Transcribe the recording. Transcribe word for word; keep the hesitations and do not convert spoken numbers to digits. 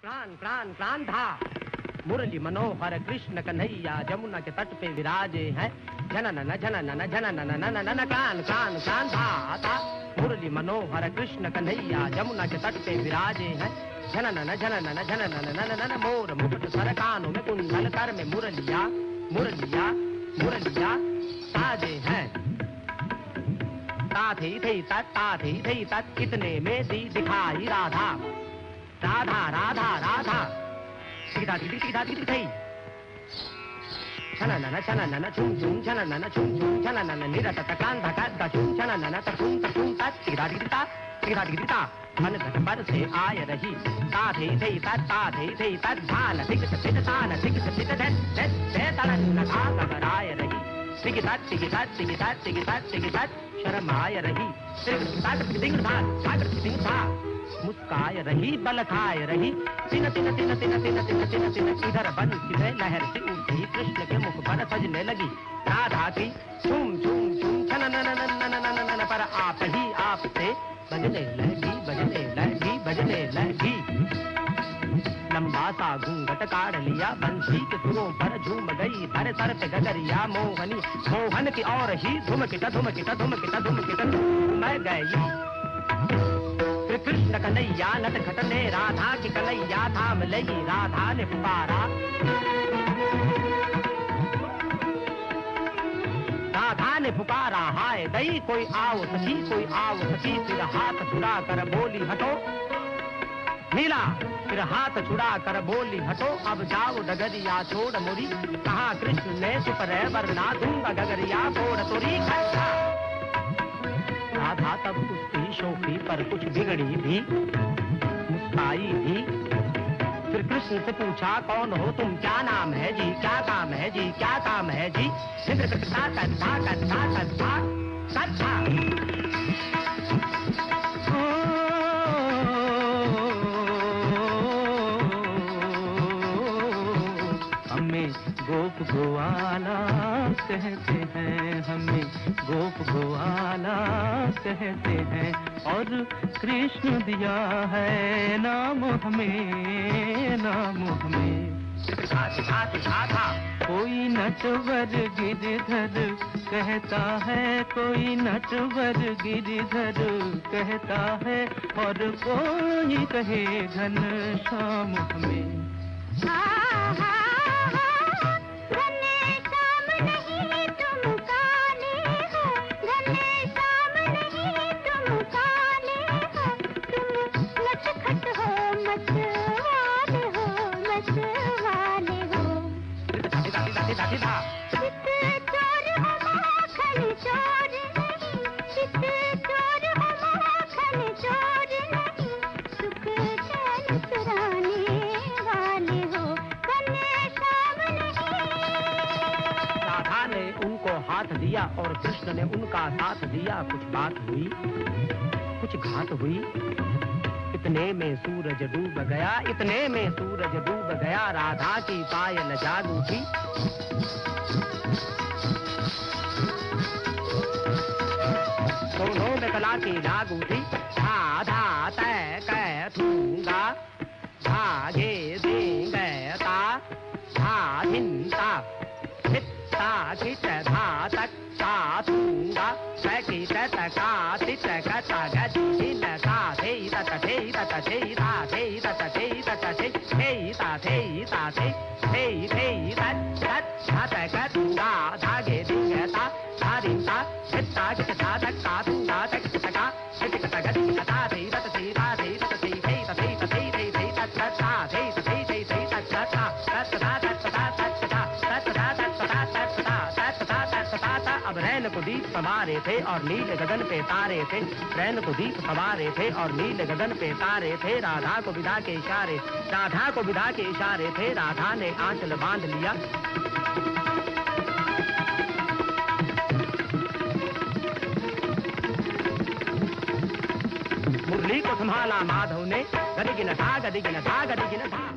प्राण प्राण प्राण था। मुरली मनोहर कृष्ण कन्हैया जमुना के तट पे विराजे हैं। जननन जननन जननन नननन प्राण प्राण प्राण था था। मुरली मनोहर कृष्ण कन्हैया जमुना के तट पे विराजे हैं। जननन जननन जननन नननन मोर मुकुट सर कानों में कुंडल कर में मुरलिया मुरलिया मुरलिया साजे हैं। ता थी थी तत् ता थी थी तत् इतने में दी दिखाई राधा राधा राधा राधा टिकटा टिकटी टिकटा टिकटी थी। छननन छननन छुम छुम छननन छुम छुम छननन निरतत कांधा कांधा छुम छननन तछुम तछुम तत् टिकटा टिकटा टिकटा टिकटा मन घट पर से आय रही। ता थी थी तत् ता थी थी तत् धान टिकट टिकट तान टिकट टिकट धत धत धत तलन था घबराय रही। टिकटा टिकटा टिकटा टिकटा टिकटा शर्माय रही। टिकटा टिकटा टिकटा टिकटा मुस्काय रही बल खाय रही। तिन तिन तिन तिन तिन तिन तिन तिन इधर बंसी में लहर सी उठी कृष्ण के मुख पर सजने लगी राधा की झूम झूम झूम छननननननननन पर आप ही आप से बजने लगी बजने लगी बजने लगी। लंबा सा घूंघट काढ़ लिया बंसी के सुरों पर झूम गई। धर सर पे गगरिया मोहनी मोहन की और ही धुमकिटा धुमकिटा धुमकिटा धुमकिटा मैं गई। कृष्ण कन्हैया नट खट ने राधा की कन्हैया थाम लगी। राधा ने पुकारा राधा ने पुकारा हाय गई कोई आओ सखी कोई आओ सखी। फिर हाथ छुड़ा कर बोली हटो नीला फिर हाथ छुड़ा कर बोली हटो। अब जाओ डगरिया छोड़ मुरी कहा कृष्ण ने चुप रह वरना दूंगा गगरिया फोड़ तुरी खट्टा। राधा तब उसकी शोखी पर कुछ बिगड़ी भी मुस्काई भी। फिर कृष्ण से पूछा कौन हो तुम क्या नाम है जी क्या काम है जी क्या काम है जी। इंद्र कथा कथा कथा कथा कथा हमें गोप गोवाला कहते हैं हमें गोप गोवाला कहते हैं। और कृष्ण दिया है नाम हमें नाम हमें। कोई नटवर गिरधर कहता है कोई नटवर गिरधर कहता है। और कोई कहे घन श्याम हमें। हाथ दिया और कृष्ण ने उनका साथ दिया। कुछ बात हुई कुछ घात हुई। इतने में सूरज डूब गया इतने में सूरज डूब गया। राधा की पायल जाग उठी। दोनों में कला की लाग उठी। राधा तय कह थूंगा धागे देंगे ता धा धिंता ता खिच धा तक ता थूंगा सखी तका तित कता गति न ता थे तत थे तत थे ता थे तत थे तत थे थे ता थे ता थे थे थे तत तत तत कतूंगा धागे दिंगता धारिंता चित्ता चित्ता तका थूंगा तक तका चित कता गति ता थे तत थे ता थे तत थे थे तत थे थे थे थे तत ता थे थे थे थे तत ता तत ता तत ता तत ता तत ता तत ता तत ता अब रैन को दीप संवारे थे और नील गगन पे तारे थे। रैन को दीप संवारे थे और नील गगन पे तारे थे। राधा को विदा के इशारे राधा को विदा के इशारे थे। राधा ने आंचल बांध लिया। मुरली को संभाला माधव ने। गदिगिन था गदिगिन था गदिगिन था।